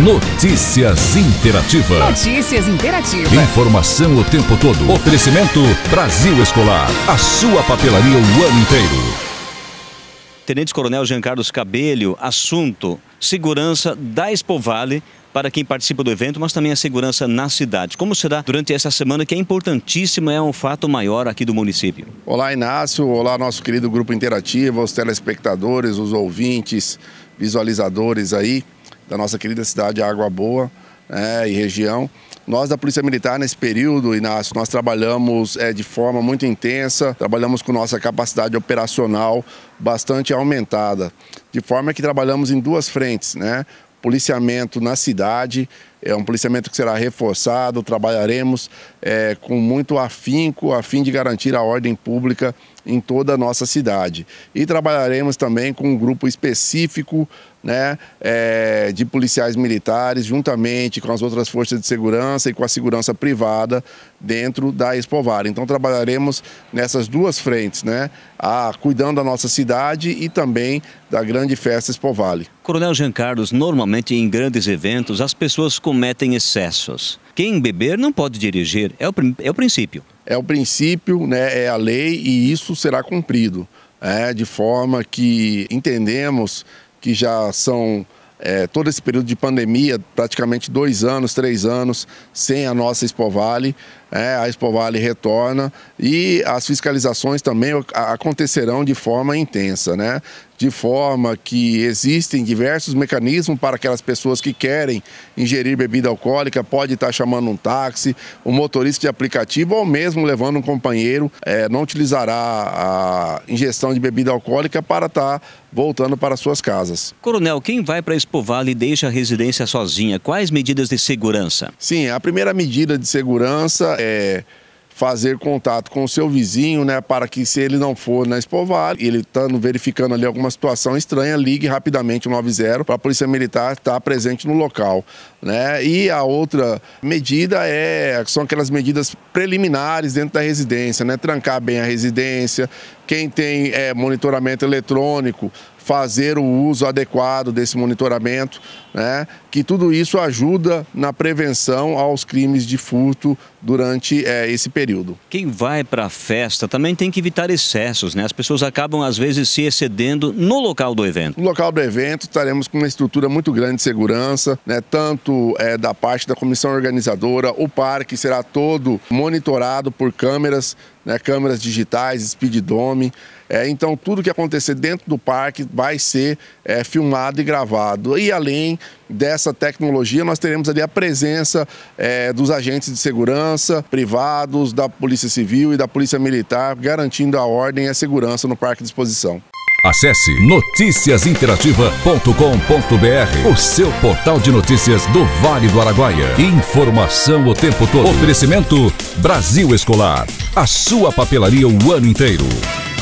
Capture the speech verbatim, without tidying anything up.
Notícias Interativa. Notícias Interativa. Informação o tempo todo. Oferecimento Brasil Escolar. A sua papelaria o ano inteiro. Tenente Coronel Jean Carlos Cabello, assunto segurança da Expo Vale para quem participa do evento, mas também a segurança na cidade. Como será durante essa semana que é importantíssima, é um fato maior aqui do município? Olá, Inácio. Olá, nosso querido grupo interativo, os telespectadores, os ouvintes, visualizadores aí da nossa querida cidade Água Boa, né, e região. Nós da Polícia Militar, nesse período, Inácio, nós trabalhamos é, de forma muito intensa, trabalhamos com nossa capacidade operacional bastante aumentada, de forma que trabalhamos em duas frentes, né? Policiamento na cidade, é um policiamento que será reforçado, trabalharemos é, com muito afinco, a fim de garantir a ordem pública em toda a nossa cidade. E trabalharemos também com um grupo específico, né, é, de policiais militares, juntamente com as outras forças de segurança e com a segurança privada dentro da Expo Vale. Então trabalharemos nessas duas frentes, né, a, cuidando da nossa cidade e também da grande festa Expo Vale. Coronel Jean Carlos, normalmente em grandes eventos as pessoas cometem excessos. Quem beber não pode dirigir, é o, é o princípio. É o princípio, né, é a lei e isso será cumprido, é, de forma que entendemos que já são é, todo esse período de pandemia, praticamente dois anos, três anos, sem a nossa Expo Vale. É, a Expo Vale retorna e as fiscalizações também acontecerão de forma intensa, né? De forma que existem diversos mecanismos para aquelas pessoas que querem ingerir bebida alcoólica, pode estar chamando um táxi, um motorista de aplicativo ou mesmo levando um companheiro, é, não utilizará a ingestão de bebida alcoólica para estar voltando para suas casas. Coronel, quem vai para a Expo Vale e deixa a residência sozinha, quais medidas de segurança? Sim, a primeira medida de segurança é fazer contato com o seu vizinho, né, para que se ele não for na Expo Vale, ele estando verificando ali alguma situação estranha, ligue rapidamente o noventa para a Polícia Militar estar presente no local, né? E a outra medida é, são aquelas medidas preliminares dentro da residência, né? Trancar bem a residência, quem tem é, monitoramento eletrônico, fazer o uso adequado desse monitoramento, né? Que tudo isso ajuda na prevenção aos crimes de furto durante é, esse período. Quem vai para a festa também tem que evitar excessos, né? As pessoas acabam às vezes se excedendo no local do evento. No local do evento estaremos com uma estrutura muito grande de segurança, né? Tanto é, da parte da comissão organizadora, o parque será todo monitorado por câmeras, né? Câmeras digitais, speeddome. É, então tudo que acontecer dentro do parque vai ser é, filmado e gravado. E além dessa tecnologia, nós teremos ali a presença é, dos agentes de segurança privados, da Polícia Civil e da Polícia Militar, garantindo a ordem e a segurança no parque de exposição. Acesse noticias interativa ponto com ponto br, o seu portal de notícias do Vale do Araguaia. Informação o tempo todo. Oferecimento Brasil Escolar. A sua papelaria o ano inteiro.